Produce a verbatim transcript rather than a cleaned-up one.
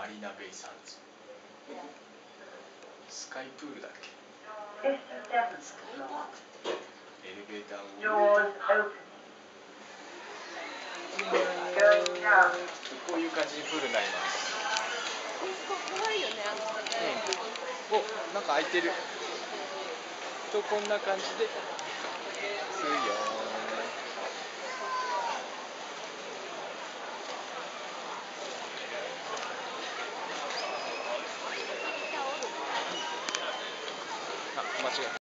マリーナベイサンズ。スカイプールだっけ。エレベーターをこういう感じにプールになります。 怖いよね、あのうん、お、なんか開いてると、こんな感じですよ。あ、間違えた。